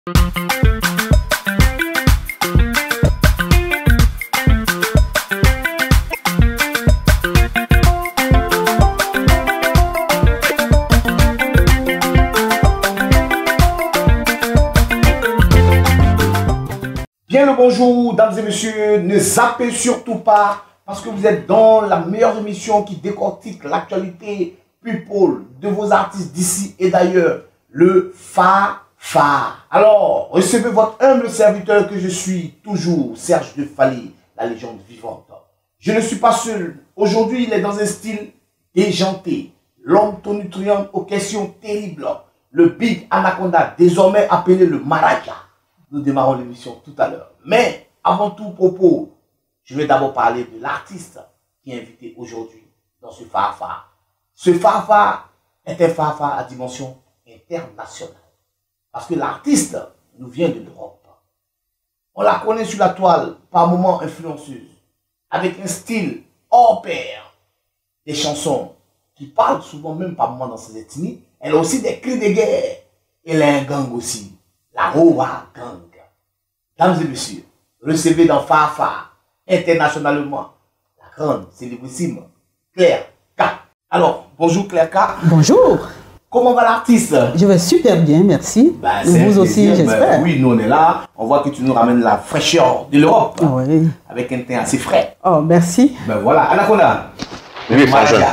Bien le bonjour, dames et messieurs, ne zappez surtout pas parce que vous êtes dans la meilleure émission qui décortique l'actualité people de vos artistes d'ici et d'ailleurs, le Fafa. Alors, recevez votre humble serviteur que je suis toujours, Serge de Fallé, la légende vivante. Je ne suis pas seul. Aujourd'hui, il est dans un style déjanté, l'homme tonitruant aux questions terribles, le Big Anaconda, désormais appelé le Maraja. Nous démarrons l'émission tout à l'heure. Mais avant tout propos, je vais d'abord parler de l'artiste qui est invité aujourd'hui dans ce Fafa. Ce Fafa est un Fafa à dimension internationale. Parce que l'artiste nous vient de l'Europe. On la connaît sur la toile, par moments influenceuse, avec un style hors pair. Des chansons qui parlent souvent même par moments dans ses ethnies. Elle a aussi des cris de guerre. Elle a un gang aussi. La Roa Gang. Dames et messieurs, recevez dans Fafa, internationalement, la grande, célébrissime, Claire K. Alors, bonjour Claire K. Bonjour. Comment va l'artiste? Je vais super bien, merci. Vous aussi, j'espère. Oui, nous on est là. On voit que tu nous ramènes la fraîcheur de l'Europe. Oui. Avec un teint assez frais. Oh, merci. Ben voilà, Anaconda. Oui,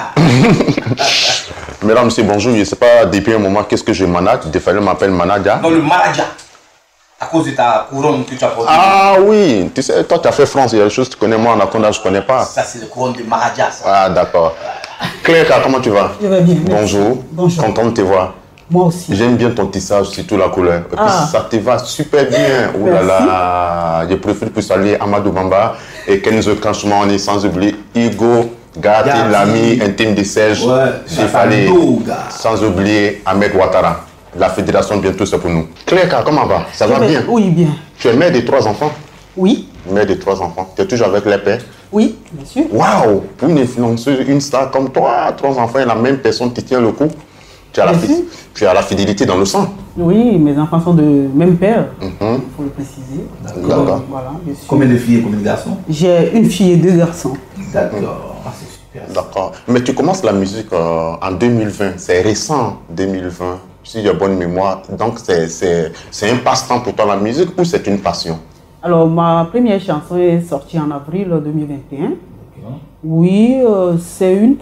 mesdames, monsieur, bonjour. Je ne sais pas depuis un moment qu'est-ce que je manage. Il fallait m'appeler Manaja. Non, le Maraja. À cause de ta couronne que tu as portée. Ah oui, tu sais, toi tu as fait France, il y a des choses que tu connais, moi Anaconda je ne connais pas. Ça c'est le couronne de Maraja. Ça. Ah d'accord. Claire, comment tu vas? Je vais bien. Bonjour. Bonjour. Content de te voir. Moi aussi. J'aime bien ton tissage, surtout la couleur. Et puis ça te va super bien. Oh là là, je préfère plus saluer Amadou Bamba et Kenzo Kanchoumani, sans oublier Hugo Gatti, l'ami intime de Serge, Fallé, sans oublier Ahmed Ouattara. La fédération, bientôt, c'est pour nous. Claire, comment va? Ça va bien? Oui, bien. Tu es mère de 3 enfants? Oui. Mère de 3 enfants. Tu es toujours avec les pères? Oui, bien sûr. Waouh! Pour une influenceuse, une star comme toi, 3 enfants et la même personne qui tient le coup, tu as la fidélité dans le sang. Oui, mes enfants sont de même père, il faut le préciser. D'accord. Voilà, Combien de filles et combien de garçons? J'ai une fille et 2 garçons. D'accord. Ah, c'est super. D'accord. Mais tu commences la musique en 2020, c'est récent, 2020. Si j'ai bonne mémoire, donc c'est un passe-temps pour toi la musique ou c'est une passion? Alors, ma première chanson est sortie en avril 2021. Okay. Oui, c'est une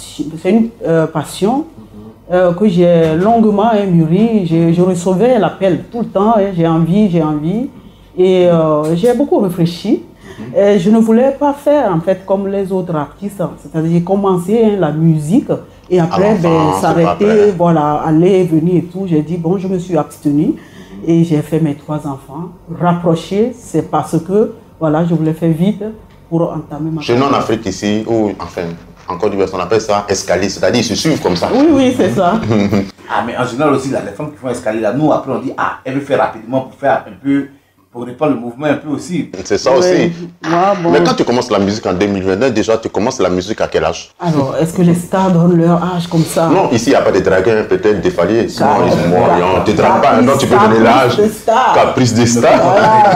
passion que j'ai longuement mûrie. Je recevais l'appel tout le temps, j'ai envie. Et j'ai beaucoup réfléchi. Et je ne voulais pas faire en fait comme les autres artistes. C'est-à-dire j'ai commencé la musique. Et après, s'arrêter, voilà, aller et venir et tout. J'ai dit, bon, je me suis abstenue et j'ai fait mes 3 enfants. Rapprocher, c'est parce que, voilà, je voulais faire vite pour entamer ma carrière. Chez nous en Afrique ici, ou enfin, en Côte d'Ivoire, on appelle ça escalier, c'est-à-dire ils se suivent comme ça. Oui, oui, c'est ça. Ah, mais en général aussi, là, les femmes qui font escalier, là, nous, après, on dit, ah, elle veut faire rapidement pour faire un peu, pour répandre le mouvement un peu aussi. C'est ça aussi. Mais quand tu commences la musique en 2022, déjà, tu commences la musique à quel âge? Alors, est-ce que les stars donnent leur âge comme ça? Non, ici, il n'y a pas de dragueurs, peut-être des Fallés. Sinon, ils sont morts. On ne te drague pas, donc tu peux donner l'âge. Caprice de star.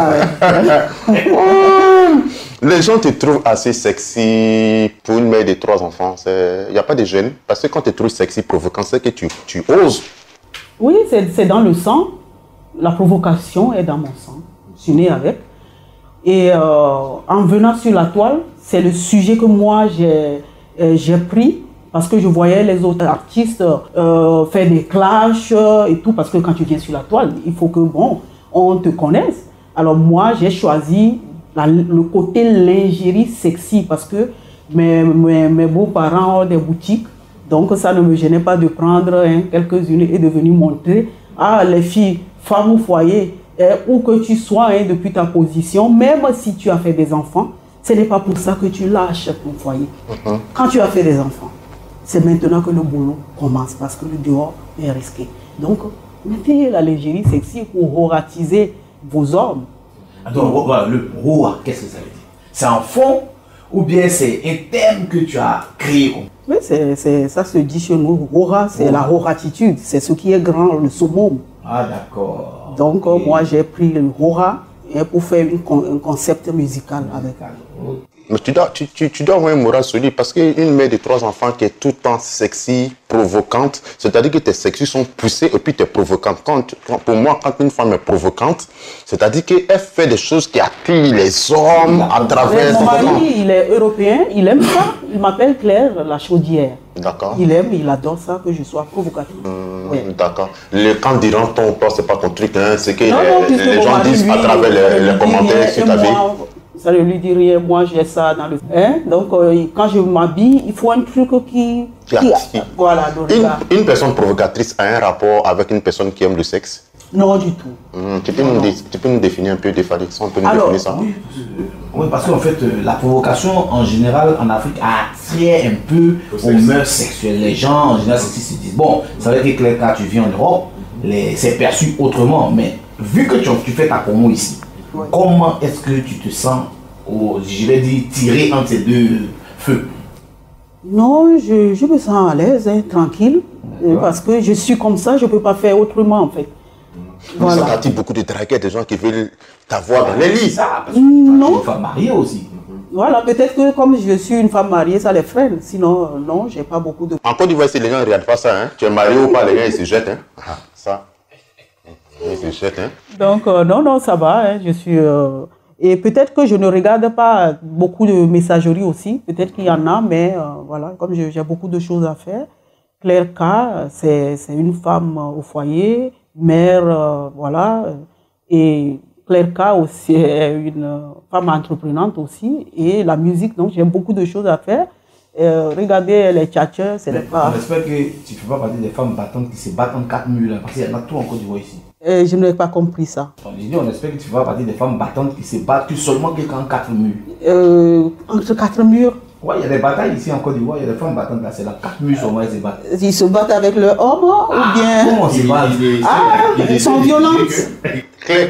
Les gens te trouvent assez sexy pour une mère de 3 enfants. Il n'y a pas de gêne. Parce que quand tu te trouves sexy, provoquant, c'est que tu oses. Oui, c'est dans le sang. La provocation est dans mon sang. Je suis née avec. Et en venant sur la toile, c'est le sujet que moi j'ai pris parce que je voyais les autres artistes faire des clashs et tout. Parce que quand tu viens sur la toile, il faut que, bon, on te connaisse. Alors moi, j'ai choisi le côté lingerie sexy parce que mes beaux-parents ont des boutiques. Donc ça ne me gênait pas de prendre quelques-unes et de venir montrer à les filles, femmes au foyer, où que tu sois depuis ta position, même si tu as fait des enfants, ce n'est pas pour ça que tu lâches ton foyer. Quand tu as fait des enfants, c'est maintenant que le boulot commence parce que le dehors est risqué. Donc, mettez la lingerie sexy pour horatiser vos hommes. Donc, voilà, le roa, qu'est-ce que ça veut dire? C'est un fond ou bien c'est un thème que tu as créé? Oui, ça se dit chez nous. Rora, c'est la roratitude, c'est ce qui est grand, le summum. Ah, d'accord. Donc, moi, j'ai pris le Hora pour faire un concept musical avec elle. Mais tu dois avoir un moral solide parce qu'une mère de 3 enfants qui est tout le temps sexy, provocante, c'est-à-dire que tes sexy sont poussés et puis tu es provocante. Pour moi, quand une femme est provocante, c'est-à-dire qu'elle fait des choses qui attirent les hommes à travers... Mon mari, il est européen, il aime ça. Il m'appelle Claire la chaudière. D'accord. Il aime, il adore ça, que je sois provocatrice. D'accord. Quand diront toi, c'est pas ton truc, hein, c'est que les gens mari, disent lui, à travers les commentaires sur ta vie. Ça ne lui dit rien, moi j'ai ça dans le... Donc quand je m'habille, il faut un truc qui voilà, une personne provocatrice a un rapport avec une personne qui aime le sexe? Non, du tout. Tu peux nous définir un peu des on peut nous définir ça? Oui, parce qu'en fait, la provocation en général en Afrique attire un peu aux mœurs sexuelles. Les gens en général se disent, bon, ça veut dire que quand tu viens en Europe, c'est perçu autrement. Mais vu que tu fais ta promo ici, comment est-ce que tu te sens, je vais dire, tiré entre ces deux feux? Non, je me sens à l'aise, tranquille, parce que je suis comme ça, je ne peux pas faire autrement en fait. Voilà. Ça attire beaucoup de dragueurs, des gens qui veulent t'avoir dans les lits. Non. Tu es une femme mariée aussi. Voilà, peut-être que comme je suis une femme mariée, ça les freine. Sinon, non, j'ai pas beaucoup de... En Côte d'Ivoire, si les gens ne regardent pas ça, hein, tu es marié ou pas, les gens ils se jettent. Hein. Ah, ça. Ils se jettent. Hein. Donc, non, ça va. Hein, je suis... Et peut-être que je ne regarde pas beaucoup de messageries aussi. Peut-être qu'il y en a, mais voilà, comme j'ai beaucoup de choses à faire. Claire K, c'est une femme au foyer, mère, voilà. Et Claire K aussi est une femme entreprenante aussi. Et la musique, donc j'ai beaucoup de choses à faire. Regardez les tchatchers, c'est pas... On espère que tu ne fais pas partie des femmes battantes qui se battent en 4 murs, là, parce qu'il y en a tout en Côte d'Ivoire ici. Je n'ai pas compris ça. On espère que tu vas partie des femmes battantes qui se battent que seulement quelqu'un en 4 murs. Entre 4 murs? Oui, il y a des batailles ici en Côte d'Ivoire, il y a des femmes battantes là, c'est là, 4 murs seulement elles se battent. Ils se battent avec leur homme ou bien... Comment se battent? Ils sont violentes. Claire,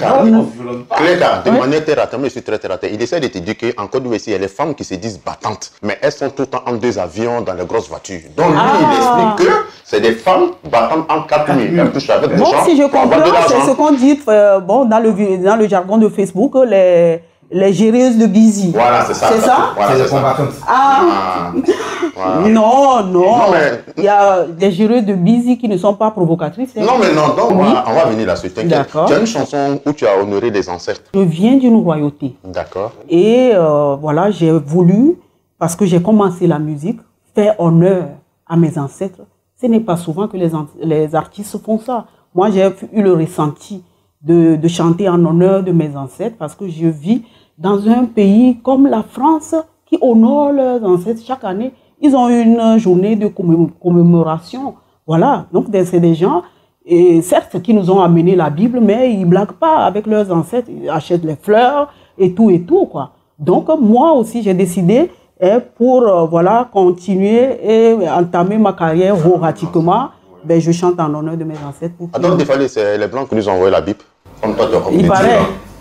de manière terre à terre, je suis très terre à terre. Il essaie de te dire qu'en Côte d'Ivoire, il y a les femmes qui se disent battantes, mais elles sont tout le temps en 2 avions dans les grosses voitures. Donc lui, il explique que c'est des femmes battantes en 4 murs. Elles touchent avec des gens. Si je comprends, c'est ce qu'on dit dans le jargon de Facebook, les géreuses de Gizi. Voilà, c'est ça. C'est ça? Voilà, c'est combattantes. Voilà. Non. Il y a des géreuses de Gizi qui ne sont pas provocatrices. Non, mais non, donc on va venir là-dessus. T'inquiète. Tu as une chanson où tu as honoré des ancêtres. Je viens d'une royauté. D'accord. Et voilà, j'ai voulu, parce que j'ai commencé la musique, faire honneur à mes ancêtres. Ce n'est pas souvent que les artistes font ça. Moi, j'ai eu le ressenti de chanter en honneur de mes ancêtres parce que je vis dans un pays comme la France qui honore leurs ancêtres chaque année. Ils ont une journée de commémoration. Voilà, donc c'est des gens, et certes, qui nous ont amené la Bible, mais ils ne blaguent pas avec leurs ancêtres. Ils achètent les fleurs et tout, quoi. Donc, moi aussi, j'ai décidé pour voilà, continuer et entamer ma carrière horatiquement. Ben, je chante en honneur de mes ancêtres. Attends, des fois, c'est les Blancs qui nous ont envoyé la Bible. Comme toi, tu as compris. Il paraît.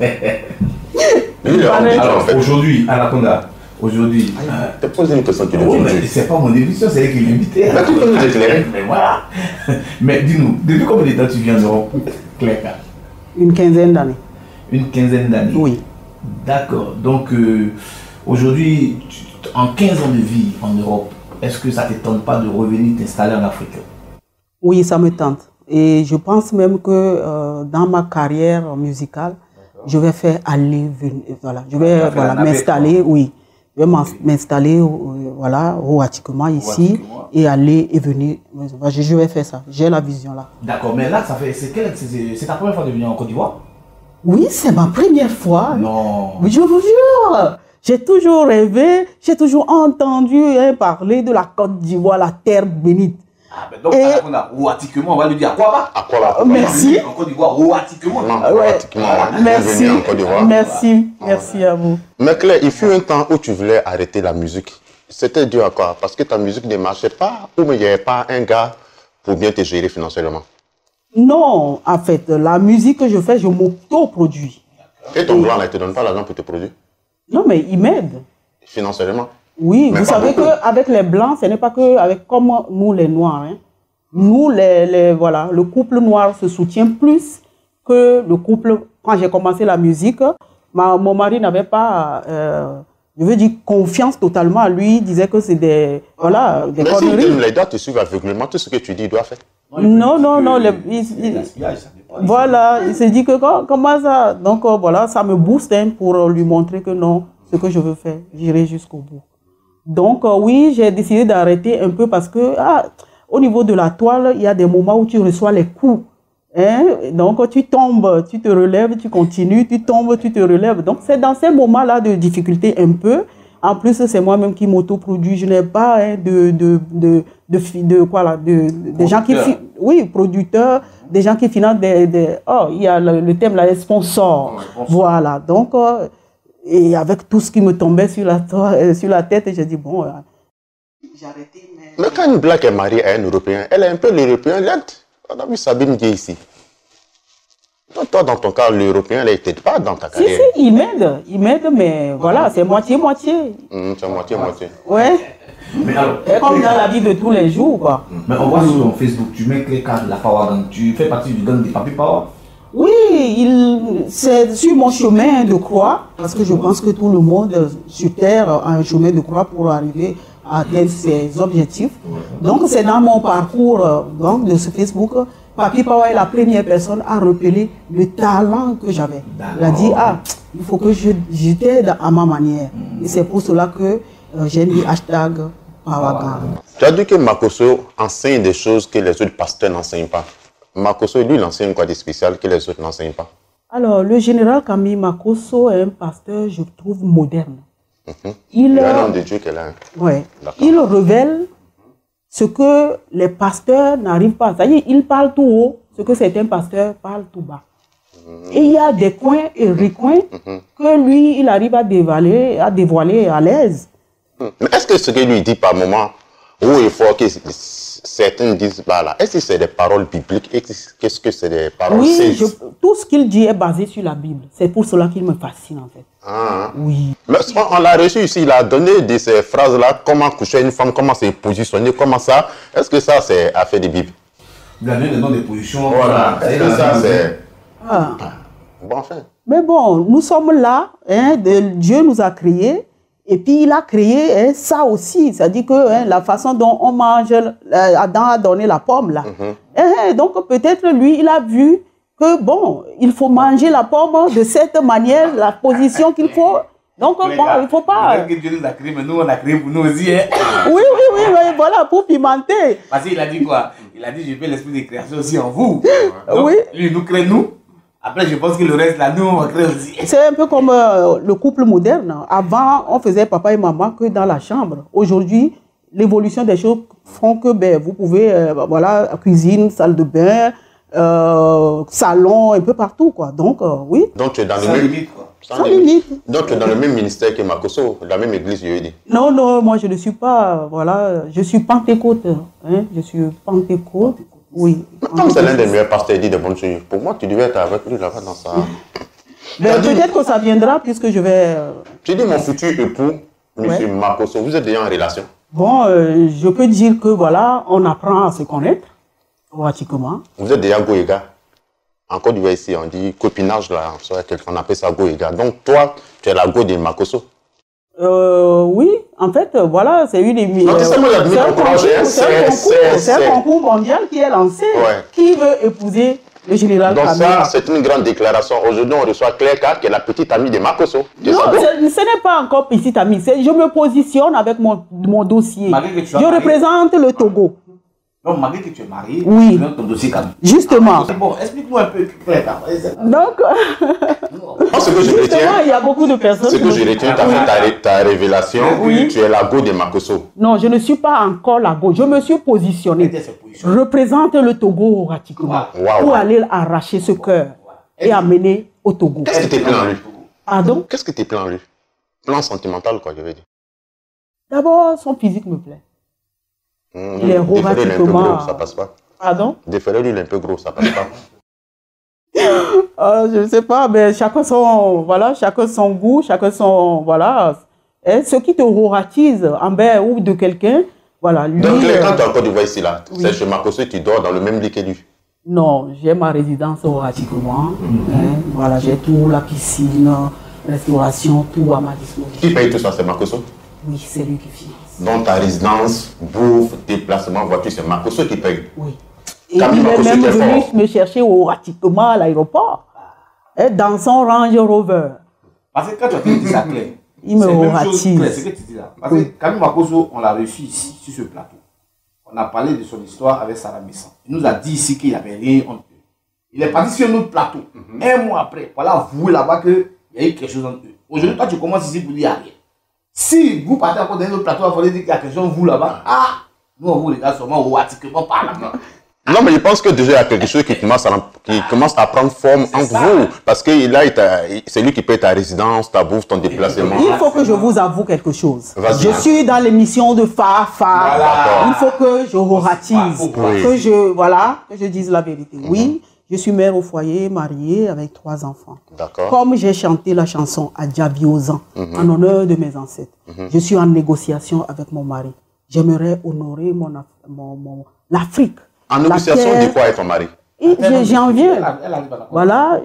Alors, aujourd'hui, Anaconda, aujourd'hui... Tu poses une question qui c'est pas mon émission, c'est elle qui l'invitait. Tu peux nous éclairer. Mais voilà. Mais dis-nous, depuis combien de temps tu viens en Europe, Claire? Une quinzaine d'années. Une quinzaine d'années? Oui. D'accord. Donc, aujourd'hui, en 15 ans de vie en Europe, est-ce que ça ne te tente pas de revenir t'installer en Afrique? Oui, ça me tente. Et je pense même que dans ma carrière musicale, je vais faire aller, venir, voilà, je vais m'installer, oui. Je vais m'installer voilà, roatiquement ici et aller et venir. Je vais faire ça. J'ai la vision là. D'accord, mais là, c'est ta première fois de venir en Côte d'Ivoire? Oui, c'est ma première fois. Non. Je vous jure. J'ai toujours rêvé, j'ai toujours entendu parler de la Côte d'Ivoire, la terre bénite. Ah, ben donc, roatiquement, on va lui dire Akwaba. Merci. En Côte d'Ivoire, roatiquement. Merci. Merci à vous. Mais Claire, il fut un temps où tu voulais arrêter la musique. C'était dû à quoi? Parce que ta musique ne marchait pas ou il n'y avait pas un gars pour bien te gérer financièrement? Non, en fait, la musique que je fais, je m'auto-produis. Et ton blanc, là, il ne te donne pas l'argent pour te produire? Non, mais il m'aide. Financièrement? Oui, mais vous savez qu'avec les blancs, ce n'est pas que avec comme nous les noirs. Hein. Nous, voilà, le couple noir se soutient plus que le couple. Quand j'ai commencé la musique, mon mari n'avait pas, je veux dire, confiance totalement à lui. Il disait que c'est des, voilà, des conneries. Mais les doigts te suivent aveuglément, tout ce que tu dis, il doit faire. Non. Voilà, il s'est dit que comment ça. Donc voilà, ça me booste pour lui montrer que non, ce que je veux faire, j'irai jusqu'au bout. Donc oui, j'ai décidé d'arrêter un peu parce que au niveau de la toile, il y a des moments où tu reçois les coups. Hein? Donc tu tombes, tu te relèves, tu continues, tu tombes, tu te relèves. Donc c'est dans ces moments-là de difficulté un peu. En plus, c'est moi-même qui m'autoproduis. Je n'ai pas des gens qui... Oui, producteurs, des gens qui financent il y a le thème là, les sponsors. Voilà. Donc, et avec tout ce qui me tombait sur la tête, j'ai dit, bon... j'ai arrêté, mais quand une blague est mariée à un Européen, elle est un peu l'Européen lente. On a vu Sabine Gueye ici. Donc, toi, dans ton cas, l'Européen, elle n'était pas dans ta carrière. Si, il m'aide, mais voilà, c'est moitié-moitié. C'est moitié-moitié. Ouais. Mais alors, et comme dans la vie de tous les jours, quoi. Mais on voit sur ton Facebook, tu mets les cartes de la Power Gang. Tu fais partie du gang des Papi Power. Oui, c'est sur mon chemin de croix, parce que je pense que tout le monde sur Terre a un chemin de croix pour arriver à atteindre ses objectifs. Donc c'est dans mon parcours donc, de ce Facebook, Papi Power est la première personne à repérer le talent que j'avais. Il a dit, il faut que je t'aide à ma manière. Et c'est pour cela que j'ai mis hashtag PowerGang. Tu as dit que Makosso enseigne des choses que les autres pasteurs n'enseignent pas. Makosso, lui, il enseigne quoi de spécial que les autres n'enseignent pas? Alors, le général Camille Makosso est un pasteur, je trouve, moderne. Il y a un homme de Dieu qu'elle a. Ouais. Il révèle ce que les pasteurs n'arrivent pas. C'est-à-dire, il parle tout haut, ce que certains pasteurs parlent tout bas. Et il y a des coins et recoins que lui, il arrive à dévoiler à l'aise. Mais est-ce que ce qu'il lui dit par moment, haut et fort, que certains disent, bah là, est-ce que c'est des paroles bibliques? Qu'est-ce que c'est des paroles? Oui, tout ce qu'il dit est basé sur la Bible. C'est pour cela qu'il me fascine, en fait. Oui. Mais on l'a reçu ici, il a donné de ces phrases-là, comment coucher une femme, comment se positionner, comment ça. Est-ce que ça, c'est affaire de Bible? Il a donné le nom des positions. Voilà. Est-ce que ça, c'est... Bon, enfin. Mais bon, nous sommes là, Dieu nous a créés. Et puis, il a créé ça aussi. C'est-à-dire que la façon dont on mange, Adam a donné la pomme, là. Donc, peut-être, lui, il a vu que, bon, il faut manger la pomme de cette manière, la position qu'il faut. Donc, bon, il ne faut pas... Que Dieu nous a créé, mais nous, on a créé pour nous aussi. Oui, voilà, pour pimenter. Parce qu'il a dit quoi? Il a dit, je fais l'esprit de création aussi en vous. Donc, oui. Lui, nous crée nous. Après, je pense que le reste, là, nous, on va créer aussi. C'est un peu comme le couple moderne. Avant, on faisait papa et maman que dans la chambre. Aujourd'hui, l'évolution des choses font que vous pouvez, voilà, cuisine, salle de bain, salon, un peu partout, quoi. Donc, oui. Donc, tu es dans le Sans même... limite, quoi. Sans limite. Donc, tu es dans le même ministère que Makosso, la même église, je veux dire. Non, moi, je ne suis pas, voilà, je suis pentecôte. Je suis pentecôte. Oui. Comme c'est l'un des meilleurs pasteurs, il dit de bonnes choses. Pour moi, tu devais être avec lui là-bas dans ça. Peut-être que ça viendra puisque je vais... Tu dis mon futur époux, M. Makosso, vous êtes déjà en relation? Bon, je peux dire que voilà, on apprend à se connaître, pratiquement. Vous êtes déjà Goéga. En Côte d'Ivoire ici, on dit copinage là, on appelle ça Goéga. Donc toi, tu es la go de Makosso? Oui, en fait, voilà, c'est une émission. C'est un concours mondial qui est lancé. Qui veut épouser le général Donc Kabila? ça, c'est une grande déclaration. Aujourd'hui, on reçoit Claire K, qui est la petite amie de Makosso. Non, ce n'est pas encore petite amie. Je me positionne avec mon dossier. Je représente le Togo. Donc, malgré que tu es marié, oui. Tu as ton dossier quand même. Justement. Bon, explique-nous un peu, Claire. Donc, ce que je retiens, il y a beaucoup de personnes. Ce que je retiens, tu as fait ta révélation, tu es la go de Makosso. Non, je ne suis pas encore la go. Je me suis positionné. Je représente le Togo pratiquement pour aller arracher ce cœur et amener au Togo. Qu'est-ce qui te plaît en lui? Pardon? Qu'est-ce qui te plaît en lui? Plan sentimental, quoi, je veux dire. D'abord, son physique me plaît. Il est romantiquement... Ça passe pas. Pardon? Déféré-lui, il est un peu gros, ça passe pas. Je ne sais pas, mais chacun son goût, chacun son... Voilà. Et ce qui te roratise envers ou de quelqu'un, Voilà, lui, donc, quand tu es en Côte d'Ivoire ici, là, oui. c'est chez Makosso et tu dors dans le même lit que lui? Non, j'ai ma résidence au Ratikouma. Voilà, j'ai tout, la piscine, restauration, tout à ma disposition. Qui paye tout ça? C'est Makosso? Oui, c'est lui qui finance. Donc, ta résidence, bouffe, déplacement, voiture, c'est Makosso qui paye? Oui. Et Camille il est Makosso même qui est venu fort. me chercher au Ratikouma à l'aéroport, dans son Range Rover. Parce que quand tu as dit ça, Claire, Il me c'est la même chose, ratisse. Claire, c'est ce que tu dis là. Parce que Camille Makosso, on l'a reçu ici, sur ce plateau. On a parlé de son histoire avec Sarah Messan. Il nous a dit ici qu'il n'avait rien entre eux. Il est parti sur notre plateau. Un mois après, voilà, avoué là-bas qu'il y a eu quelque chose entre eux. Aujourd'hui, toi, tu commences ici pour dire rien. Si vous partez encore dans notre plateau, il fallait dire qu'il y a quelque chose, vous là-bas. Ah, nous, on vous regarde seulement au articulement par là-bas. Non, mais je pense que déjà il y a quelque chose qui commence à prendre forme entre vous. Parce que là, c'est lui qui paye ta résidence, ta bouffe, ton déplacement. Il faut que je vous avoue quelque chose. Vas-y. Je suis dans l'émission de Fafa. Voilà. Il faut que je vous ratisse, Oui. que je dise la vérité. Oui, je suis mère au foyer, mariée avec 3 enfants. D'accord. Comme j'ai chanté la chanson à Diabiozan en honneur de mes ancêtres, je suis en négociation avec mon mari. J'aimerais honorer l'Afrique. En négociation, laquelle- dis quoi avec ton mari? Et j'en viens. Elle arrive à la Voilà,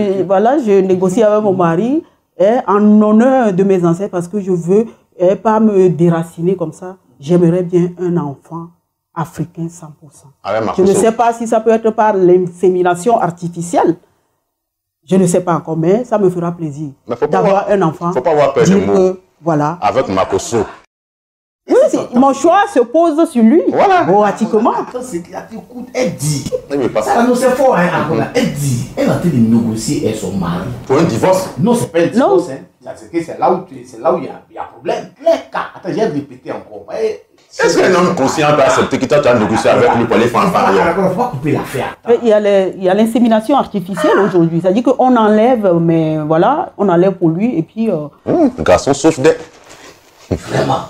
je négocie avec mon mari en honneur de mes ancêtres parce que je veux pas me déraciner comme ça. J'aimerais bien un enfant africain 100%. Avec Je Makosso. ne sais pas si ça peut être par l'insémination artificielle. Je ne sais pas encore, mais ça me fera plaisir Mais faut pas d'avoir avoir- un enfant. faut pas avoir peur des dire mots. que, voilà. Avec Makosso. Oui, mon choix se pose sur lui. Voilà. Pratiquement. Attends, c'est qu'il a dit, écoute, elle dit. Oui, mais pas Ça, ça. non, c'est fort, hein, Angola. Elle dit. Elle est en train de négocier avec son mari. Pour un divorce. Non, c'est pas un divorce, hein. C'est là où il y a problème. Attends, j'ai répété encore. Est-ce qu'un homme conscient peut accepter que toi tu as négocié avec lui pour aller faire un pari? Il ne faut pas couper l'affaire. Il y a l'insémination artificielle aujourd'hui. C'est-à-dire qu'on enlève, mais voilà, on enlève pour lui et puis... Le garçon souffre des. Vraiment.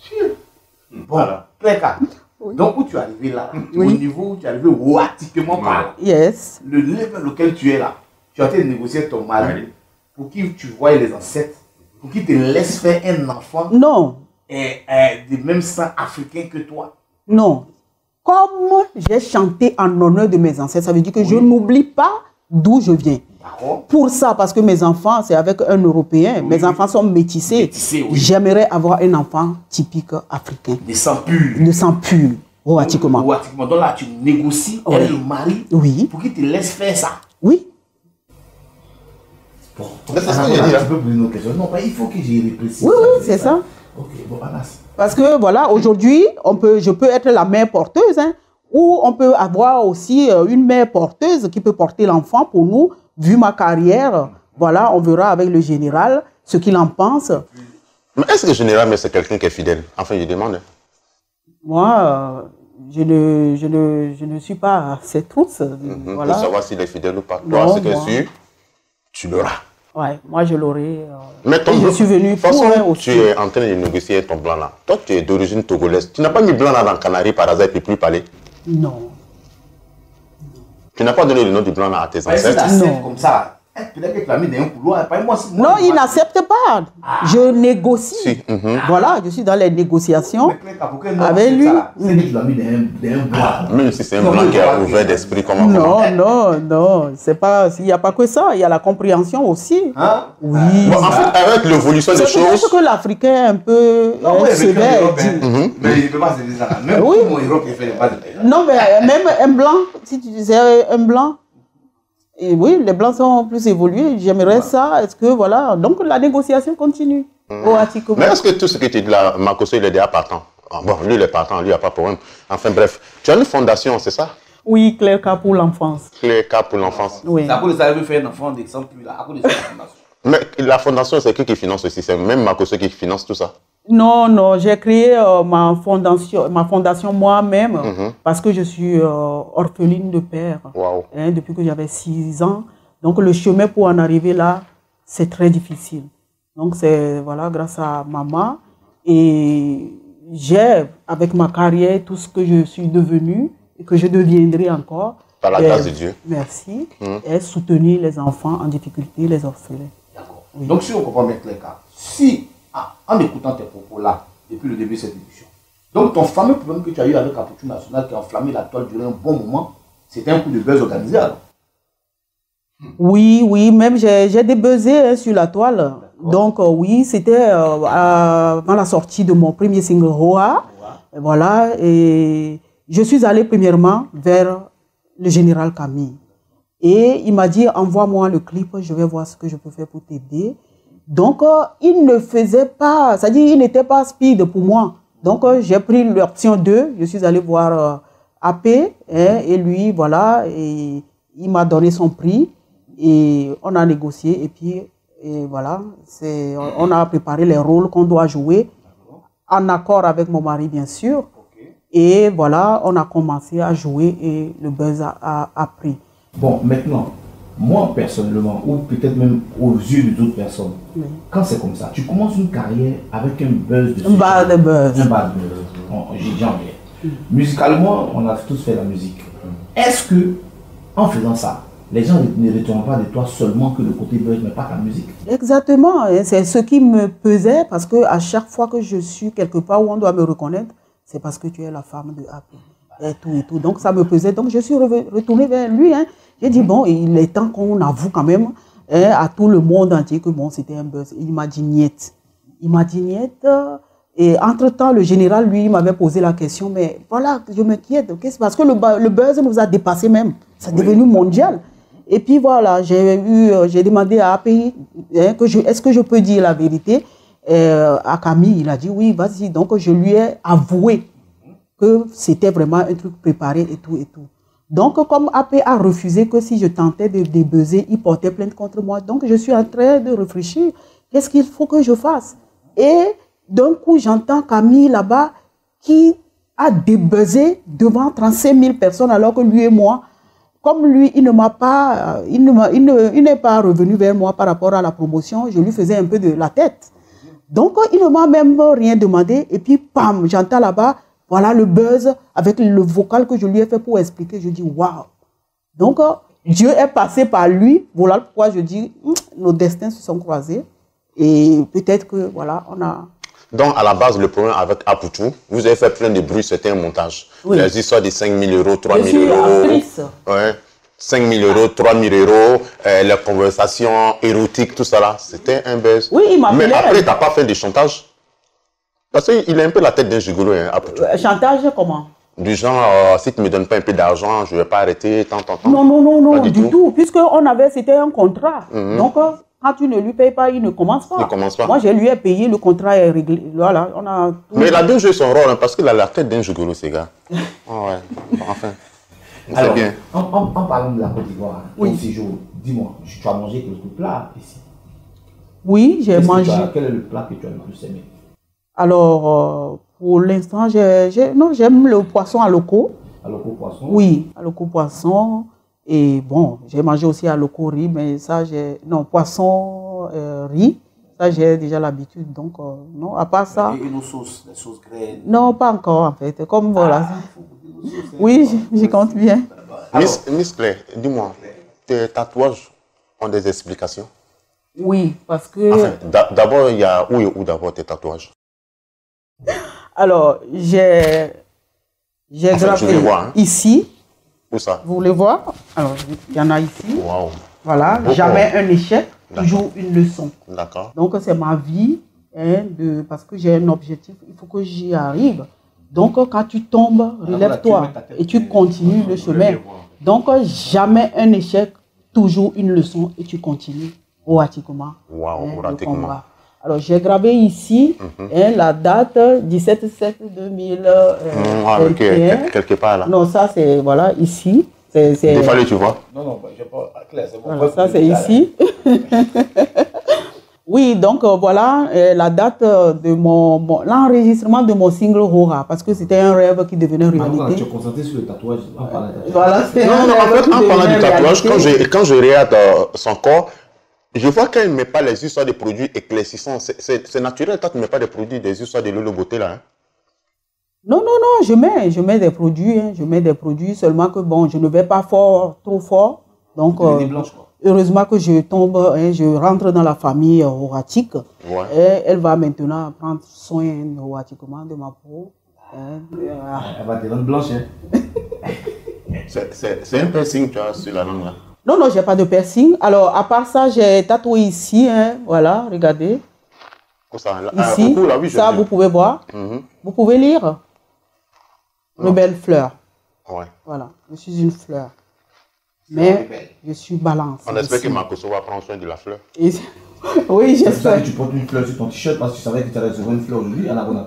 Voilà. Claire, donc où tu es arrivé là, au niveau où tu es arrivé pratiquement par là, Yes. le level auquel tu es là, tu as été négocier avec ton mari pour qu'il tu voies les ancêtres, pour qu'il te laisse faire un enfant Non, du même sang africain que toi. non. Comme j'ai chanté en honneur de mes ancêtres, ça veut dire que je n'oublie pas d'où je viens. D'accord. Pour ça, parce que mes enfants, c'est avec un Européen, mes enfants sont métissés. Métissés, oui. J'aimerais avoir un enfant typique africain, Des sangs purs. de sang pur, pratiquement. Pratiquement. Donc là, tu négocies avec le mari Oui, pour qu'il te laisse faire ça. oui. Bon, Mais c'est ça que j'ai dit, là. tu peux poser une autre question. Non, il faut que j'y réfléchisse. Oui, oui, c'est ça. Ok, bon, Anas. Parce que voilà, aujourd'hui, je peux être la mère porteuse, hein, ou on peut avoir aussi une mère porteuse qui peut porter l'enfant pour nous. Vu ma carrière, voilà, on verra avec le général ce qu'il en pense. Mais est-ce que le général, mais c'est quelqu'un qui est fidèle? Enfin, je demande. Moi, je ne suis pas cette trousse. Voilà. Pour savoir s'il est fidèle ou pas. Non, Toi, c'est que moi. sûr, tu l'auras. Ouais, moi je l'aurai. Mais Et je suis venu pour façon, un aussi. tu es en train de négocier ton blanc là. Toi, tu es d'origine togolaise. Tu n'as pas mis blanc là dans Canaries par hasard et puis plus parler. Non. Tu n'as pas donné le nom du blanc là à tes Si ancêtres. tu Non. comme ça, peut-être que tu l'as mis dans un couloir. Moi, Non, il n'accepte pas. Je négocie. Si, Voilà, je suis dans les négociations. Avec lui. C'est que tu l'as mis dans un bois. Même si c'est un blanc qui est ouvert d'esprit, comment? Non, c'est pas, il n'y a pas que ça, il y a la compréhension aussi. Hein? Oui. Bon, en fait, avec l'évolution des C'est choses, peut-être que l'Africain est un peu Non, ouais, sévère. mais il ne peut pas se dire ça. Même Oui. mon héros qui fait les bases de Non, mais même un blanc, si tu disais un blanc, et oui, les blancs sont plus évolués, j'aimerais ça, est-ce que voilà, donc la négociation continue. Au Atikouma. mais est-ce que tout ce que tu dis là, Makosso, il est déjà partant? Ah, bon, lui, il est partant, lui, il n'y a pas de problème. Enfin, bref, tu as une fondation, c'est ça? Oui, Claire K pour l'enfance. Clé K pour l'enfance. Oui. C'est à cause de ça, il veut faire un enfant des sans plus là, à cause de ça. Mais la fondation, c'est qui finance aussi? C'est même Makosso qui finance tout ça? Non, j'ai créé ma fondation moi-même parce que je suis orpheline de père Waouh. depuis que j'avais 6 ans. Donc le chemin pour en arriver là, c'est très difficile. Donc c'est voilà, grâce à maman et j'ai avec ma carrière tout ce que je suis devenue et que je deviendrai encore. Par la grâce de Dieu. Merci. Et soutenir les enfants en difficulté, les orphelins. D'accord. Donc si on comprend bien Claire, si en écoutant tes propos là, depuis le début de cette émission, Donc ton fameux problème que tu as eu avec Apoutou National qui a enflammé la toile durant un bon moment, c'était un coup de buzz organisé alors? Oui, oui, même j'ai débuzzé sur la toile. Donc oui, c'était avant la sortie de mon premier single Roa. Voilà, et je suis allée premièrement vers le général Camille. Et il m'a dit, envoie-moi le clip, je vais voir ce que je peux faire pour t'aider. Donc, il ne faisait pas, c'est-à-dire il n'était pas speed pour moi. Donc, j'ai pris l'option 2, je suis allée voir AP, et lui, voilà, et il m'a donné son prix, et on a négocié, et puis, et voilà, on a préparé les rôles qu'on doit jouer, en accord avec mon mari, bien sûr. Et voilà, on a commencé à jouer, et le buzz a pris. Bon, maintenant, moi personnellement, ou peut-être même aux yeux d'autres personnes, quand c'est comme ça, tu commences une carrière avec un buzz de un bad buzz. Un bad buzz. J'en viens. Musicalement, on a tous fait la musique. Est-ce que, en faisant ça, les gens ne retiennent pas de toi seulement que le côté buzz, mais pas ta musique? Exactement. C'est ce qui me pesait parce que à chaque fois que je suis quelque part où on doit me reconnaître, c'est parce que tu es la femme de AP. Et tout et tout. Donc ça me pesait. Donc je suis retournée vers lui. J'ai dit, bon, il est temps qu'on avoue quand même à tout le monde entier que bon, c'était un buzz. Il m'a dit niet. Il m'a dit niet. Et entre-temps, le général, lui, m'avait posé la question, mais voilà, je m'inquiète. Parce que le buzz nous a dépassé même. C'est devenu mondial. Et puis voilà, j'ai demandé à API, est-ce que je peux dire la vérité? À Camille, il a dit, oui, vas-y. Donc je lui ai avoué que c'était vraiment un truc préparé et tout et tout. Donc, comme AP a refusé que si je tentais de débuzzer, il portait plainte contre moi. Donc, je suis en train de réfléchir. Qu'est-ce qu'il faut que je fasse? Et d'un coup, j'entends Camille là-bas qui a débuzzé devant 35 000 personnes alors que lui et moi, comme lui, il n'est pas revenu vers moi par rapport à la promotion, je lui faisais un peu de la tête. Donc, il ne m'a même rien demandé. Et puis, pam, j'entends là-bas, voilà le buzz avec le vocal que je lui ai fait pour expliquer. Je dis, waouh. Donc, Dieu est passé par lui. Voilà pourquoi je dis, nos destins se sont croisés. Et peut-être que, voilà, on a... Donc, à la base, le problème avec Apoutou, vous avez fait plein de bruit, c'était un montage. Oui. Les histoires de 5 000 euros, 3 000 je suis euros. actrice. Ouais. 5 000 euros, 3 000 euros, les conversations érotiques, tout ça là, c'était un buzz. Oui, il m'a Mais après, tu n'as pas fait de chantage? Parce qu'il a un peu la tête d'un gigolo, hein, Apoutou. Chantage, comment? Du genre, si tu ne me donnes pas un peu d'argent, je ne vais pas arrêter, tant. Non, du tout. Puisqu'on avait, c'était un contrat. Donc, quand tu ne lui payes pas, il ne commence pas. Il ne commence pas. Moi, je lui ai payé, le contrat est réglé. Voilà, on a tout. Mais il a bien joué son rôle, hein, parce qu'il a la tête d'un gigolo, ces gars. Oh, ouais, enfin. Alors, bien. En parlant de la Côte d'Ivoire, Oui. ton séjour, dis-moi, tu as mangé quelques plats ici? Oui, j'ai mangé. Quel est le plat que tu as le plus aimé? Alors, pour l'instant, j'aime le poisson à loco. À loco poisson? Oui, à loco poisson. Et bon, j'ai mangé aussi à loco riz, mais ça, non, poisson riz, ça, j'ai déjà l'habitude. Donc, non, à part ça. Et nos sauces, les sauces grêles? Non, pas encore, en fait. Comme voilà. Oui, j'y compte bien. Miss Claire, dis-moi, tes tatouages ont des explications? Oui, parce que... Enfin, d'abord, il y a où d'abord tes tatouages? Alors, j'ai gravé tu les vois, hein? ici. Où ça? Vous voulez voir? Alors, il y en a ici. Waouh. Voilà, jamais un échec, toujours une leçon. D'accord. Donc, c'est ma vie, parce que j'ai un objectif, il faut que j'y arrive. Donc, quand tu tombes, relève-toi et tu continues le chemin. Donc, jamais un échec, toujours une leçon et tu continues pratiquement. Waouh, pratiquement. Alors, j'ai gravé ici la date 17/7/2021. Quelque part là. Non, ça c'est, voilà, ici. Il fallait, tu vois. Non, je pas clair, c'est bon. Voilà, ça c'est ici. Oui, donc voilà la date de l'enregistrement de mon single Hora, parce que c'était un rêve qui devenait réalité. Tu es concentré sur le tatouage, en parlant de tatouage. Voilà, c'était Non, en fait, en parlant du tatouage, quand je regarde son corps, je vois qu'elle ne met pas les histoires de produits éclaircissants. C'est naturel, toi, tu ne mets pas des produits, des histoires de Lolo Beauté là. Hein? Non, je mets des produits, je mets des produits, seulement que bon, je ne vais pas trop fort. Donc, heureusement que je tombe, je rentre dans la famille horatique. Ouais. Et elle va maintenant prendre soin horatiquement de ma peau. Elle va te rendre blanche. Hein. C'est un piercing que tu as sur la langue là. Non, non, j'ai pas de piercing. Alors, à part ça, j'ai tatoué ici, hein, voilà, regardez. Ça, là, Ici, là, oui, ça, vous pouvez voir. Vous pouvez lire. Une belle fleur. Ouais. Voilà, je suis une fleur. Mais je suis balance. On espère que Makoso va prendre soin de la fleur. Oui, j'espère. C'est ça j'espère. que tu portes une fleur sur ton t-shirt parce que tu savais que tu allais recevoir une fleur aujourd'hui à la Rona.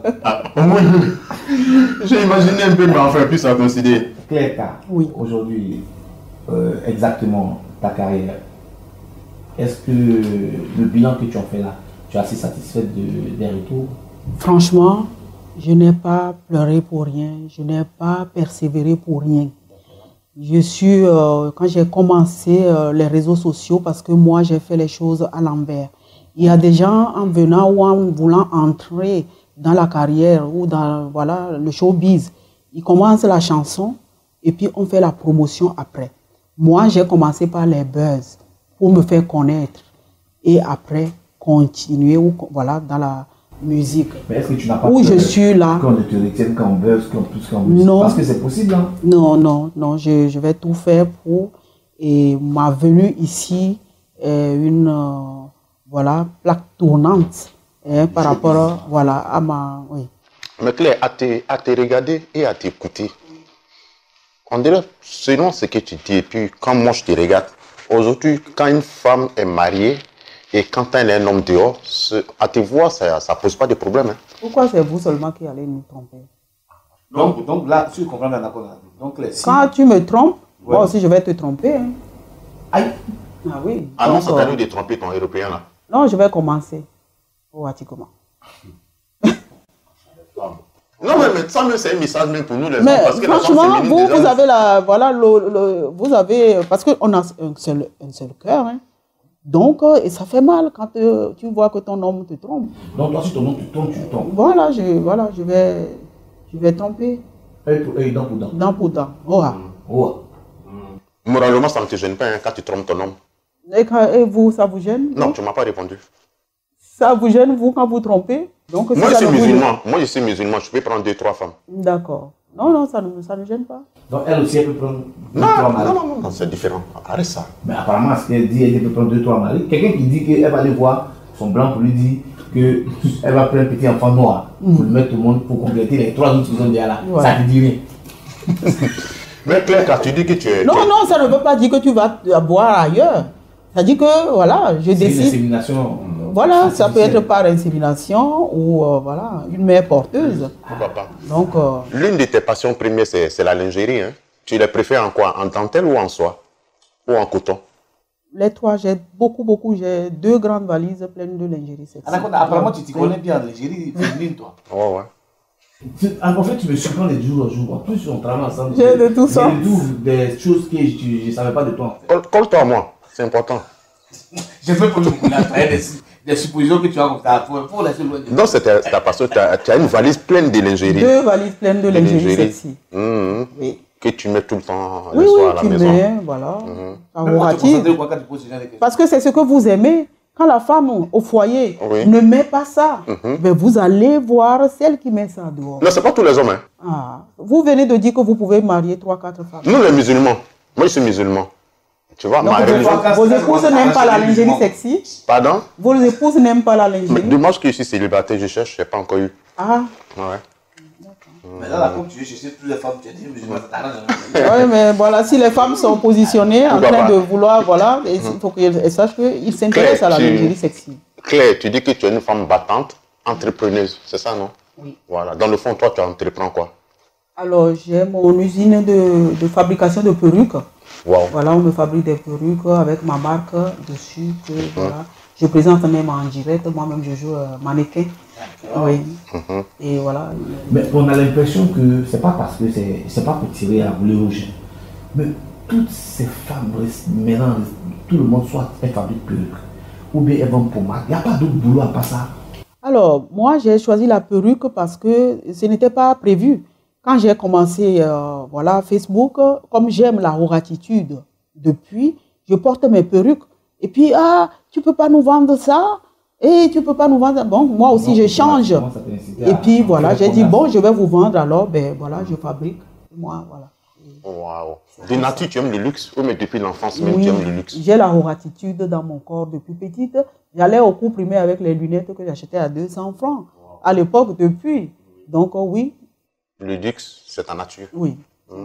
J'ai imaginé un peu, mais enfin, plus à considérer. Claire, oui. Aujourd'hui, exactement ta carrière, est-ce que le bilan que tu as fait là, tu es assez satisfaite des retours? Franchement, je n'ai pas pleuré pour rien, je n'ai pas persévéré pour rien. Je suis, quand j'ai commencé les réseaux sociaux, parce que moi j'ai fait les choses à l'envers. Il y a des gens en venant ou en voulant entrer dans la carrière ou dans voilà, le showbiz, ils commencent la chanson et puis on fait la promotion après. Moi j'ai commencé par les buzz pour me faire connaître et après continuer ou, voilà, dans la musique. Mais est-ce que tu n'as pas où je suis là qu'on ne te retienne qu'en buzz, qu'en plus qu'en musique? Non. Parce que c'est possible, hein? Non, non, non, je vais tout faire pour. Et ma venue ici est une voilà, plaque tournante par rapport voilà, à ma. Oui. Mais Claire, à te regarder et à t'écouter, on dirait, selon ce que tu dis, et puis quand moi je te regarde, aujourd'hui, quand une femme est mariée, et quand elle est un homme dehors, à te voir, ça ne pose pas de problème. Hein. Pourquoi c'est vous seulement qui allez nous tromper? Donc là, tu comprends bien d'accord. Donc, quand tu me trompes, moi aussi je vais te tromper. Hein. Aïe. Ah oui. Ah non, c'est à nous de tromper ton européen là. Non, je vais commencer. Oh, comment? Non, mais ça, c'est un message même pour nous les hommes. Mais parce que franchement, vous avez la. Voilà, vous avez. Parce qu'on a un seul cœur. Hein. Donc, et ça fait mal quand tu vois que ton homme te trompe. Donc, toi, si ton homme te trompe, tu tombes. Voilà, je vais tromper. Et dent pour dent. Dent pour dent. Oh. Oh. Moralement, ça ne te gêne pas hein, quand tu trompes ton homme. Et vous, ça vous gêne? Non, tu ne m'as pas répondu. Ça vous gêne, vous, quand vous trompez? Donc, moi, je suis musulman. Moi, je suis musulman. Je peux prendre 2-3 femmes. D'accord. Non, non, ça ne gêne pas. Donc, elle aussi, elle peut prendre 2-3 maris. Non, c'est différent. Arrête ça. Mais apparemment, ce qu'elle dit, elle peut prendre 2-3 maris. Quelqu'un qui dit qu'elle va aller voir son blanc pour lui dire qu'elle va prendre un petit enfant noir pour le mettre au monde pour compléter les 3 autres qui sont déjà là. Ouais. Ça ne dit rien. Mais Claire, quand tu dis que tu es... Non, non, ça ne veut pas dire que tu vas boire ailleurs. Ça dit que, voilà, je décide... C'est une insémination. Voilà, ça peut être par insémination ou, voilà, une mère porteuse. Pourquoi pas? Donc... l'une de tes passions premières, c'est la lingerie. Hein? Tu les préfères en quoi? En dentelle ou en soie? Ou en coton? Les trois, j'ai j'ai 2 grandes valises pleines de lingerie sexy. Apparemment, tu t'y connais bien en lingerie féminine, toi. Oh, ouais. En fait, tu me surprends les jours au jour. En plus, on travaille ensemble. J'ai de tout ça. Des choses que je ne savais pas de toi. En fait. Colle-toi à moi, c'est important. Je fais pour des suppositions que tu as pour laisser loin. Non, c'est ta passion. Tu as une valise pleine de lingerie. 2 valises pleines de lingerie sexy. Oui. Que tu mets tout le temps le soir à la maison. Oui, voilà. Parce que c'est ce que vous aimez. Quand la femme au foyer ne met pas ça, ben vous allez voir celle qui met ça dehors. Non, ce n'est pas tous les hommes. Hein. Ah. Vous venez de dire que vous pouvez marier 3-4 femmes. Nous, les musulmans. Moi, je suis musulman. Tu vois, ma religion... Vos épouses n'aiment pas la lingerie sexy? Pardon? Vos épouses n'aiment pas la lingerie? Dommage que je suis célibataire, je cherche, je n'ai pas encore eu. Ah. Ouais. Mais là, comme tu veux chercher toutes les femmes, tu as dit musulman, ça t'arrange. Oui, mais voilà, si les femmes sont positionnées en train de vouloir, voilà, il faut qu'elles sachent qu'ils s'intéressent à la lingerie sexy. Claire, tu dis que tu es une femme battante, entrepreneuse, c'est ça, non? Oui. Voilà, dans le fond, toi, tu entreprends quoi? Alors, j'ai mon usine de fabrication de perruques. Wow. Voilà, on me fabrique des perruques avec ma marque dessus. Voilà. Je présente même en direct, moi-même je joue mannequin. Oui. Et voilà. Mais on a l'impression que c'est pas parce que c'est pas pour tirer à boulet rouge. Mais toutes ces femmes, maintenant, tout le monde soit elles fabriquent perruques. Ou bien elles vont pour marque. Il n'y a pas d'autre boulot à part ça. Alors, moi j'ai choisi la perruque parce que ce n'était pas prévu. Quand j'ai commencé voilà, Facebook, comme j'aime la rorratitude depuis, je porte mes perruques. Et puis, ah, tu ne peux pas nous vendre ça? Et tu ne peux pas nous vendre. Bon, moi aussi, je change. Et puis, voilà, j'ai dit, bon, je vais vous vendre. Alors, ben voilà, je fabrique. Moi, voilà. Waouh. De nature, tu aimes le luxe ou mais depuis l'enfance même, tu aimes le luxe? J'ai la horatitude dans mon corps depuis petite. J'allais au cours primaire avec les lunettes que j'achetais à 200 francs. À l'époque, depuis. Donc, oui. Le luxe, c'est ta nature. Oui.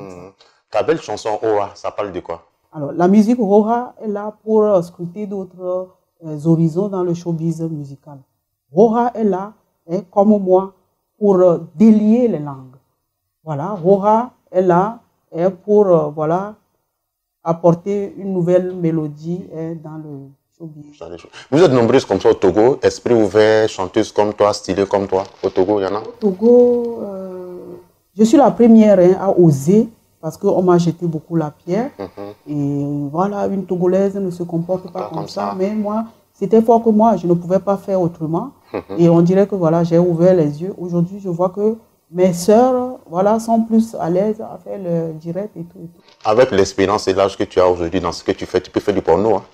Ta belle chanson Oa, ça parle de quoi? Alors, la musique Roha est là pour scruter d'autres horizons dans le showbiz musical. Roha est là, comme moi, pour délier les langues. Voilà, Roha est là pour voilà, apporter une nouvelle mélodie dans le showbiz. Vous êtes nombreuses comme ça au Togo, esprit ouvert, chanteuse comme toi, stylée comme toi. Au Togo, il y en a? Au Togo, je suis la première à oser parce qu'on m'a jeté beaucoup la pierre. Et voilà, une Togolaise ne se comporte pas comme ça. Mais moi, c'était fort que moi, je ne pouvais pas faire autrement. Et on dirait que voilà, j'ai ouvert les yeux. Aujourd'hui, je vois que mes sœurs voilà, sont plus à l'aise à faire le direct et tout. Avec l'expérience et l'âge que tu as aujourd'hui dans ce que tu fais, tu peux faire du porno, hein?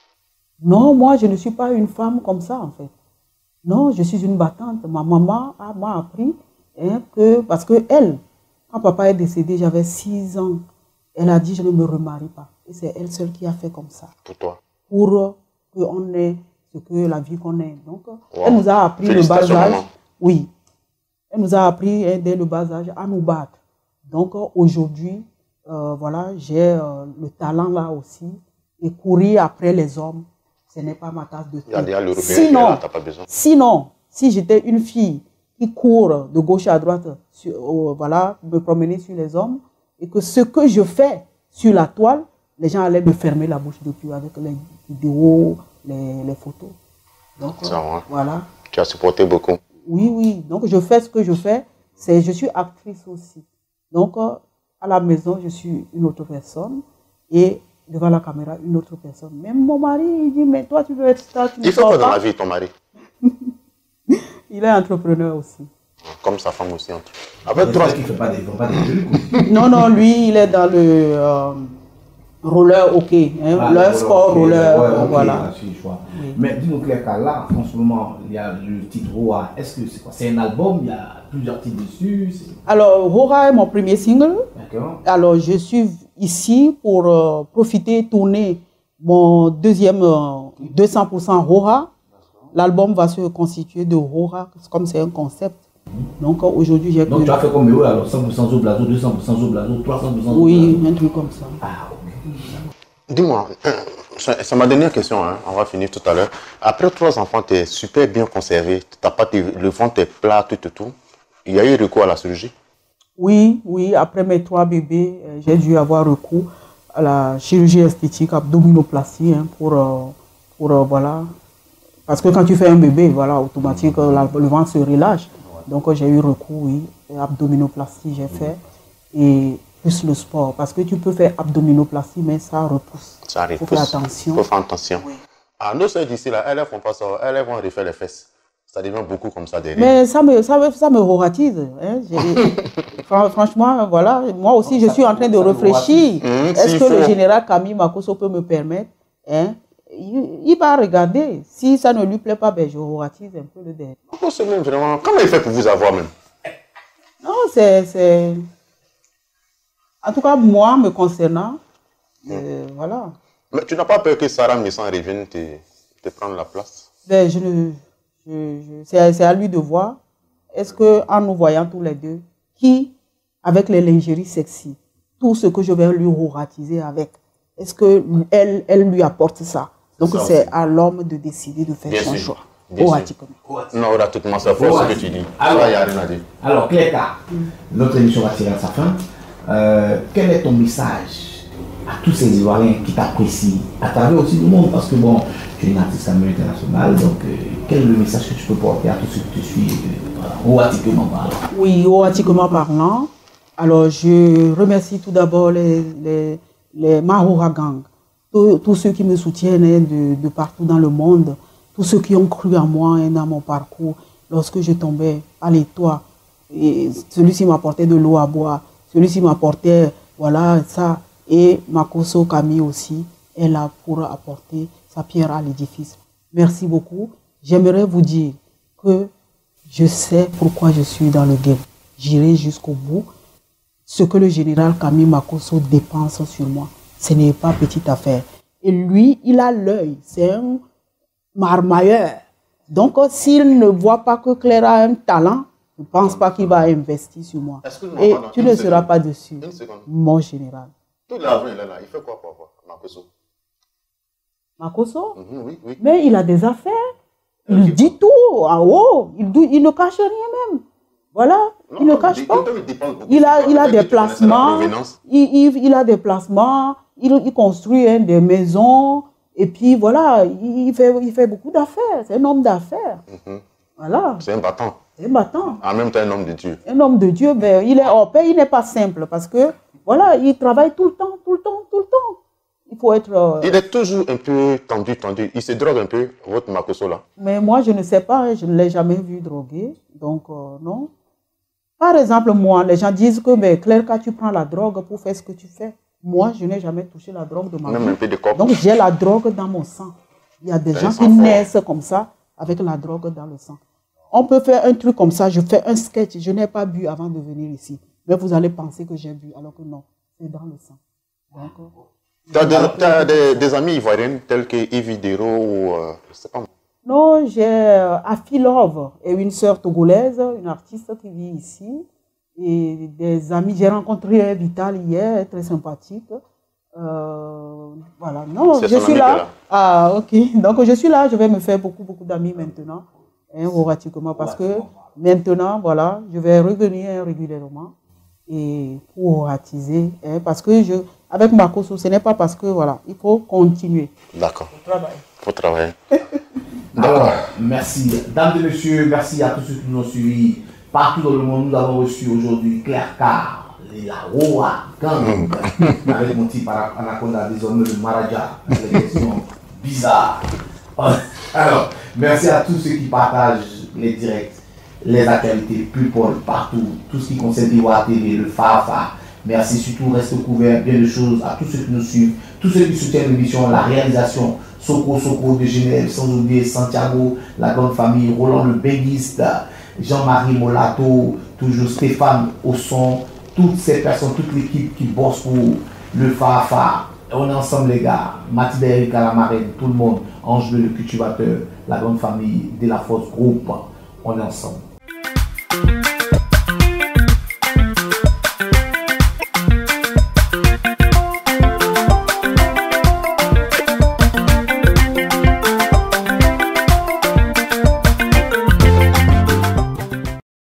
Non, moi, je ne suis pas une femme comme ça, en fait. Non, je suis une battante. Ma maman m'a appris que, parce que elle, quand papa est décédé, j'avais 6 ans. Elle a dit, je ne me remarie pas. Et c'est elle seule qui a fait comme ça. Pour toi? Pour qu'on ait ce que la vie qu'on ait. Donc, elle nous a appris le bas âge. Oui. Elle nous a appris dès le bas âge à nous battre. Donc, aujourd'hui, voilà, j'ai le talent là aussi. Et courir après les hommes, ce n'est pas ma tasse de thé. Sinon, si j'étais une fille qui court de gauche à droite, voilà, me promener sur les hommes, et que ce que je fais sur la toile, les gens allaient me fermer la bouche depuis avec les vidéos, les photos. Donc, voilà. Tu as supporté beaucoup. Oui, oui. Donc, je fais ce que je fais. Je suis actrice aussi. Donc, à la maison, je suis une autre personne. Et devant la caméra, une autre personne. Même mon mari, il dit, mais toi, tu veux être star, tu ne Il fait quoi dans la vie, ton mari? Il est entrepreneur aussi. Comme sa femme aussi. Avec toi, il ne fait pas des jeux. Non, non, lui, il est dans le roller hockey. Le sport roller, voilà. Oui. Mais dis-nous, Claire, là, en ce moment, il y a le titre Roha. Est-ce que c'est quoi? C'est un album? Il y a plusieurs titres dessus? Alors, Roha est mon premier single. D'accord. Alors, je suis ici pour profiter et tourner mon deuxième 200% Roha. L'album va se constituer de Roha, comme c'est un concept. Donc aujourd'hui, j'ai... Donc tu as fait comme eux, alors 100% Zoblazo, 200% Zoblazo, 300% Zoblazo. Oui, un truc comme ça. Ah, ok. Dis-moi, c'est ma dernière question, hein. On va finir tout à l'heure. Après 3 enfants, tu es super bien conservé, le ventre est plat, tout. Il y a eu recours à la chirurgie? Oui, oui. Après mes 3 bébés, j'ai dû avoir recours à la chirurgie esthétique, abdominoplastie, pour voilà. Parce que quand tu fais un bébé, voilà, automatiquement, le ventre se relâche. Donc j'ai eu recours, oui. Abdominoplastie, j'ai fait. Et plus le sport. Parce que tu peux faire abdominoplastie, mais ça repousse. Ça repousse. Il faut faire attention. Il faut faire attention. Oui. Ah, nos soeurs d'ici, là, elles ne font pas ça. Elles vont refaire les fesses. Ça devient beaucoup comme ça derrière. Mais ça me horatise. Hein. Franchement, voilà. Moi aussi, je suis en train de réfléchir. Est-ce que le général Camille Makosso peut me permettre, hein? Il va regarder. Si ça ne lui plaît pas, ben je horatise un peu le derrière. Vraiment, comment il fait pour vous avoir même? Non, c'est... En tout cas, moi, me concernant, voilà. Mais tu n'as pas peur que Sarah Messan revienne te prendre la place? Ben, c'est à lui de voir. Est-ce qu'en nous voyant tous les deux, qui, avec les lingeries sexy, tout ce que je vais lui horatiser avec, est-ce qu'elle lui apporte ça? Donc c'est à l'homme de décider de faire son choix. Horatiquement. Non, horatiquement, c'est fort ce que tu dis. Alors, il n'y a rien à dire. Alors, Claire, notre émission va tirer à sa fin. Quel est ton message à tous ces Ivoiriens qui t'apprécient, à travers aussi le monde? Parce que bon, tu es une artiste internationale, donc quel est le message que tu peux porter à tous ceux qui te suivent, horatiquement parlant? Oui, horatiquement parlant. Alors, je remercie tout d'abord les Mahora Gang, tous ceux qui me soutiennent de partout dans le monde, tous ceux qui ont cru en moi et dans mon parcours. Lorsque je tombais, allez toi, celui-ci m'apportait de l'eau à boire, celui-ci m'apportait, voilà, ça. Et Makosso Camille aussi est là pour apporter sa pierre à l'édifice. Merci beaucoup. j'aimerais vous dire que je sais pourquoi je suis dans le game. J'irai jusqu'au bout. Ce que le général Camille Makosso dépense sur moi, ce n'est pas petite affaire. Et lui, il a l'œil. C'est un marmailleur. Donc, s'il ne voit pas que Claire a un talent, je ne pense pas qu'il va investir sur moi. Et tu ne seras pas dessus, mon général. Tout l'argent, il est là. Il fait quoi pour Makosso? Makosso? Oui, oui. Mais il a des affaires. Il dit tout en haut. Il ne cache rien même. Voilà, il ne cache pas. Il a des placements. Il a des placements. Il construit des maisons. Et puis voilà, il fait beaucoup d'affaires. C'est un homme d'affaires. Voilà. C'est un battant. C'est un battant. En même temps, un homme de Dieu. Un homme de Dieu, ben, il est hors pair, il n'est pas simple parce que voilà, il travaille tout le temps. Il faut être... Il est toujours un peu tendu. Il se drogue un peu, votre Makosso là. Mais moi, je ne sais pas, je ne l'ai jamais vu droguer. Donc, non. Par exemple, moi, les gens disent que, mais Claire, quand tu prends la drogue pour faire ce que tu fais, moi, je n'ai jamais touché la drogue de ma vie. Même un peu de coke. Donc, j'ai la drogue dans mon sang. Il y a des gens qui naissent comme ça, avec la drogue dans le sang. On peut faire un truc comme ça, je fais un sketch, je n'ai pas bu avant de venir ici. Mais vous allez penser que j'ai bu, alors que non, c'est dans le sang. Tu as des amis ivoiriens tels que Yves Dero ou je sais pas. Non, j'ai Afi Love et une sœur togolaise, une artiste qui vit ici. Et des amis, j'ai rencontré Vital hier, très sympathique. Voilà, non, je suis là. Ah, ok. Donc je suis là, je vais me faire beaucoup d'amis maintenant, pratiquement, parce que maintenant, voilà, je vais revenir régulièrement et pour oratiser, parce que avec Makosso, ce n'est pas parce que, voilà, il faut continuer. D'accord. Faut travailler. Alors, merci. Dames et messieurs, merci à tous ceux qui nous ont suivis. Partout dans le monde, nous avons reçu aujourd'hui Claire Carr, la Roa Gang, avec mon type Anaconda, désormais le Maraja, avec des questions bizarres. Alors, merci à tous ceux qui partagent les directs, les actualités, People, partout, tout ce qui concerne Ivoire TV, le Fafa. Merci surtout, reste couvert, bien de choses à tous ceux qui nous suivent, tous ceux qui soutiennent l'émission, la réalisation, Soko de Genève, sans oublier Santiago, la grande famille, Roland le Béguiste, Jean-Marie Molato, toujours Stéphane au son, toutes ces personnes, toute l'équipe qui bosse pour le Fafa. On est ensemble les gars, Mathilde Eric à la marraine, tout le monde, Ange le cultivateur, la grande famille de la Force Groupe, on est ensemble.